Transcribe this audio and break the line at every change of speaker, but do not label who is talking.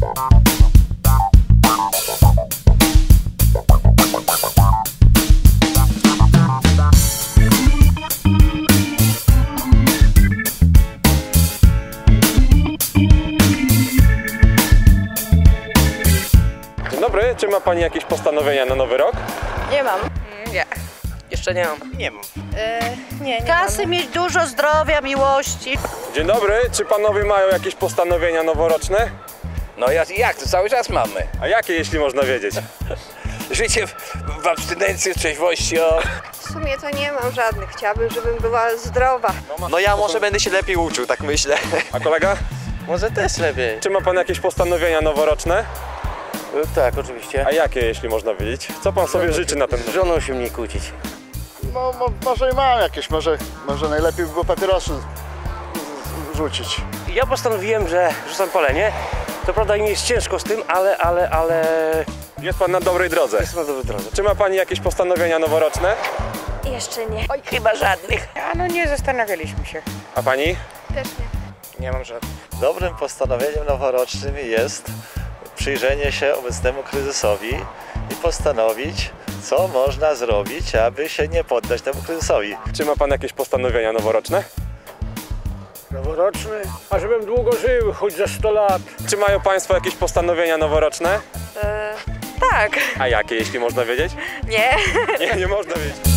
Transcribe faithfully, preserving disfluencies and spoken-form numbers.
Dzień dobry, czy ma Pani jakieś postanowienia na nowy rok?
Nie mam.
Nie. Jeszcze nie mam. Nie mam.
Yy, nie, nie
Kasy
mam.
mieć dużo, zdrowia, miłości.
Dzień dobry, czy Panowie mają jakieś postanowienia noworoczne?
No jak, jak to cały czas mamy?
A jakie, jeśli można wiedzieć?
Życie w, w abstynencji, w trzeźwości, o...
W sumie to nie mam żadnych. Chciałabym, żebym była zdrowa.
No ja może będę się lepiej uczył, tak myślę.
A kolega?
Może też lepiej.
Czy ma Pan jakieś postanowienia noworoczne?
Tak, oczywiście.
A jakie, jeśli można wiedzieć? Co Pan sobie życzy na ten rok?
Z żoną się nie kłócić.
No, mo, może i mam jakieś, może, może najlepiej by było papierosy rzucić.
Ja postanowiłem, że rzucam palenie. To prawda nie jest ciężko z tym, ale, ale, ale...
Jest Pan na dobrej drodze.
Jestem na dobrej drodze.
Czy ma Pani jakieś postanowienia noworoczne?
Jeszcze nie.
Oj, chyba żadnych.
A no nie zastanawialiśmy się.
A Pani?
Też nie.
Nie mam żadnych.
Dobrym postanowieniem noworocznym jest przyjrzenie się obecnemu kryzysowi i postanowić, co można zrobić, aby się nie poddać temu kryzysowi.
Czy ma Pan jakieś postanowienia noworoczne?
Noworoczny? A żebym długo żył, choć za sto lat.
Czy mają Państwo jakieś postanowienia noworoczne?
Yy, tak.
A jakie, jeśli można wiedzieć?
Nie.
Nie, nie można wiedzieć.